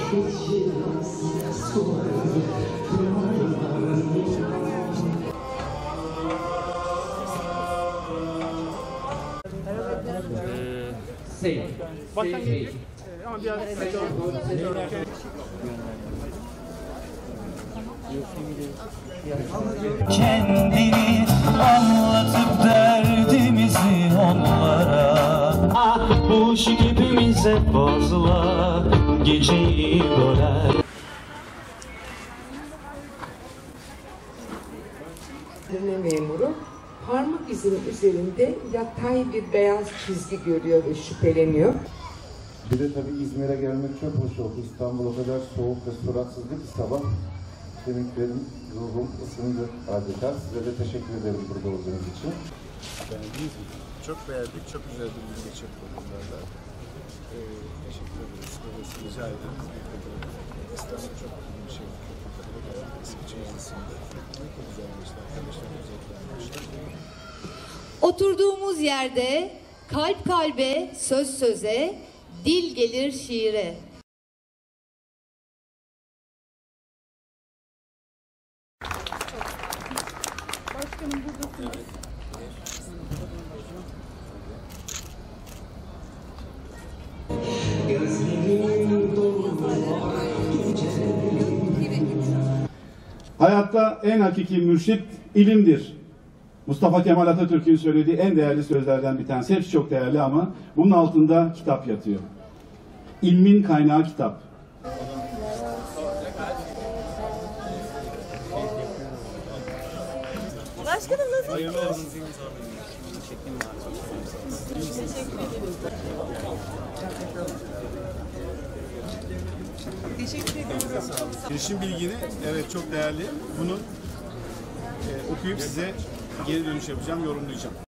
Ama biraz kendini anlatıp derdimizi onlara. Bu şikayetimize fazla geceyi böler. Memuru parmak izinin üzerinde yatay bir beyaz çizgi görüyor ve şüpheleniyor. Bir de tabii İzmir'e gelmek çok hoş oldu. İstanbul o kadar soğuk ve suratsızdı ki sabah. Kemiklerim, ruhum ısındı adeta. Size de teşekkür ederim burada olduğunuz için. Beğendiniz mi? Çok beğendik. Çok güzel bir gün geçirdik onlarla. Teşekkür ederiz. Böylesi rica ederiz. İstanbul çok iyi bir şey. Eskici Meclisi'nde. Çok güzel işler. Arkadaşlarımız yapmışlar. Oturduğumuz yerde kalp kalbe, söz söze, dil gelir şiire. başkanım buradasınız. Hayatta en hakiki mürşit ilimdir. Mustafa Kemal Atatürk'ün söylediği en değerli sözlerden bir tanesi. Hepsi çok değerli ama bunun altında kitap yatıyor. İlmin kaynağı kitap. Başkanım nasıl? Hayırlı olsun. Teşekkür ediyorum. Girişim bilgini, evet çok değerli. Bunu okuyup size geri dönüş yapacağım, yorumlayacağım.